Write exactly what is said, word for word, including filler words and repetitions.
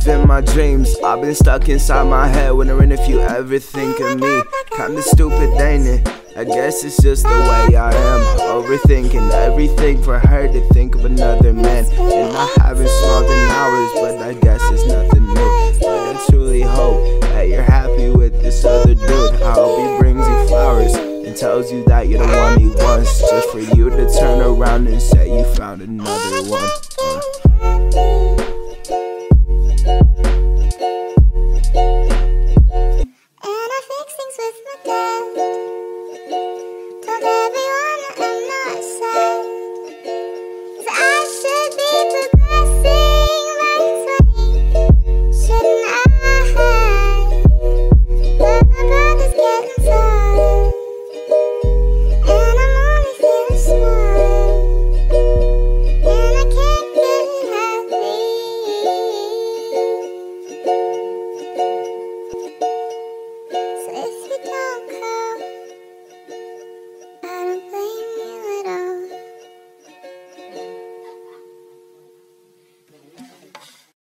living my dreams. I've been stuck inside my head, wondering if you ever think of me. Kinda stupid, ain't it? I guess it's just the way I am, overthinking everything for her to think of another man. And I haven't smiled in hours, but I guess it's nothing new. But I truly hope that you're happy with this other dude. I hope he brings you flowers and tells you that you're the one he wants, just for you to turn around and say you found another one. uh.